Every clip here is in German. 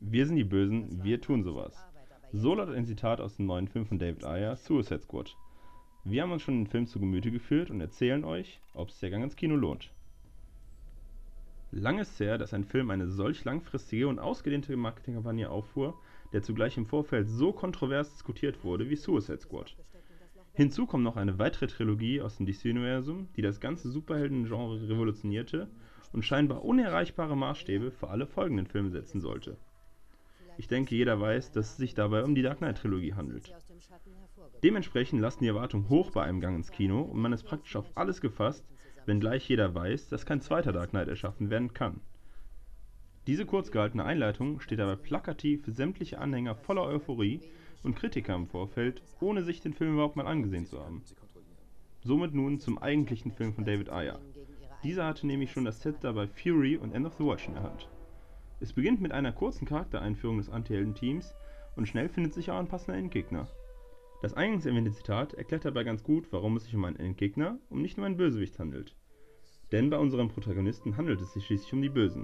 Wir sind die Bösen, wir tun sowas. So lautet ein Zitat aus dem neuen Film von David Ayer, Suicide Squad. Wir haben uns schon den Film zu Gemüte geführt und erzählen euch, ob es der Gang ins Kino lohnt. Lang ist her, dass ein Film eine solch langfristige und ausgedehnte Marketingkampagne auffuhr, der zugleich im Vorfeld so kontrovers diskutiert wurde wie Suicide Squad. Hinzu kommt noch eine weitere Trilogie aus dem DC-Universum, die das ganze Superhelden-Genre revolutionierte und scheinbar unerreichbare Maßstäbe für alle folgenden Filme setzen sollte. Ich denke, jeder weiß, dass es sich dabei um die Dark Knight-Trilogie handelt. Dementsprechend lassen die Erwartungen hoch bei einem Gang ins Kino und man ist praktisch auf alles gefasst, wenngleich jeder weiß, dass kein zweiter Dark Knight erschaffen werden kann. Diese kurz gehaltene Einleitung steht dabei plakativ für sämtliche Anhänger voller Euphorie und Kritiker im Vorfeld, ohne sich den Film überhaupt mal angesehen zu haben. Somit nun zum eigentlichen Film von David Ayer. Dieser hatte nämlich schon das Zepter bei Fury und End of the Watch in der Hand. Es beginnt mit einer kurzen Charaktereinführung des Anti-Helden-Teams und schnell findet sich auch ein passender Endgegner. Das eingangs erwähnte Zitat erklärt dabei ganz gut, warum es sich um einen Endgegner und nicht um einen Bösewicht handelt. Denn bei unserem Protagonisten handelt es sich schließlich um die Bösen.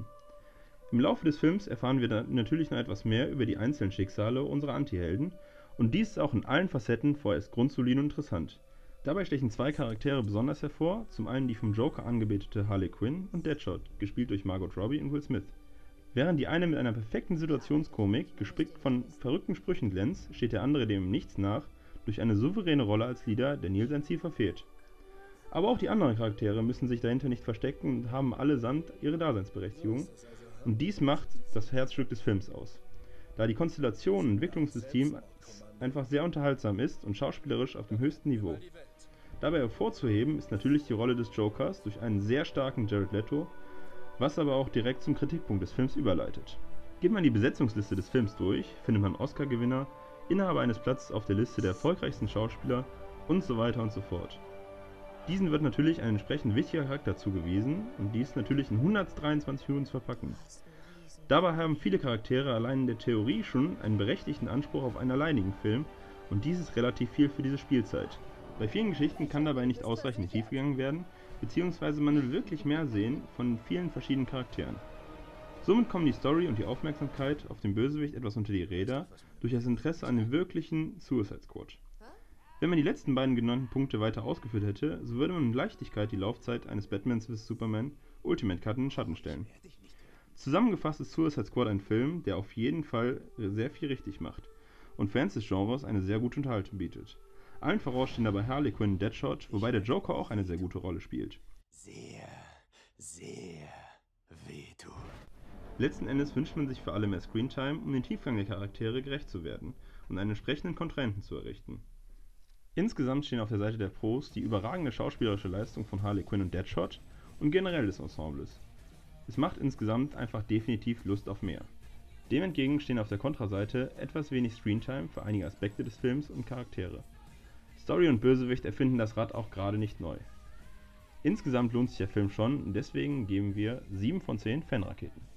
Im Laufe des Films erfahren wir dann natürlich noch etwas mehr über die einzelnen Schicksale unserer Anti-Helden und dies ist auch in allen Facetten vorerst grundsolide und interessant. Dabei stechen zwei Charaktere besonders hervor, zum einen die vom Joker angebetete Harley Quinn und Deadshot, gespielt durch Margot Robbie und Will Smith. Während die eine mit einer perfekten Situationskomik, gespickt von verrückten Sprüchen glänzt, steht der andere dem im Nichts nach, durch eine souveräne Rolle als Leader, der nie sein Ziel verfehlt. Aber auch die anderen Charaktere müssen sich dahinter nicht verstecken und haben allesamt ihre Daseinsberechtigung, und dies macht das Herzstück des Films aus. Da die Konstellation und Entwicklung des Teams einfach sehr unterhaltsam ist und schauspielerisch auf dem höchsten Niveau. Dabei hervorzuheben ist natürlich die Rolle des Jokers durch einen sehr starken Jared Leto, was aber auch direkt zum Kritikpunkt des Films überleitet. Geht man die Besetzungsliste des Films durch, findet man Oscar-Gewinner, Inhaber eines Platzes auf der Liste der erfolgreichsten Schauspieler und so weiter und so fort. Diesen wird natürlich ein entsprechend wichtiger Charakter zugewiesen und dies natürlich in 123 Minuten zu verpacken. Dabei haben viele Charaktere allein in der Theorie schon einen berechtigten Anspruch auf einen alleinigen Film und dies ist relativ viel für diese Spielzeit. Bei vielen Geschichten kann dabei nicht ausreichend tief gegangen werden, beziehungsweise man will wirklich mehr sehen von vielen verschiedenen Charakteren. Somit kommen die Story und die Aufmerksamkeit auf den Bösewicht etwas unter die Räder durch das Interesse an dem wirklichen Suicide Squad. Wenn man die letzten beiden genannten Punkte weiter ausgeführt hätte, so würde man mit Leichtigkeit die Laufzeit eines Batman vs. Superman Ultimate Cut in den Schatten stellen. Zusammengefasst ist Suicide Squad ein Film, der auf jeden Fall sehr viel richtig macht und Fans des Genres eine sehr gute Unterhaltung bietet. Allen voraus stehen dabei Harley Quinn und Deadshot, wobei der Joker auch eine sehr gute Rolle spielt. Sehr wehtut. Letzten Endes wünscht man sich für alle mehr Screentime, um den Tiefgang der Charaktere gerecht zu werden und einen entsprechenden Kontrahenten zu errichten. Insgesamt stehen auf der Seite der Pros die überragende schauspielerische Leistung von Harley Quinn und Deadshot und generell des Ensembles. Es macht insgesamt einfach definitiv Lust auf mehr. Dem entgegen stehen auf der Kontraseite etwas wenig Screentime für einige Aspekte des Films und Charaktere. Story und Bösewicht erfinden das Rad auch gerade nicht neu. Insgesamt lohnt sich der Film schon und deswegen geben wir 7 von 10 Fanraketen.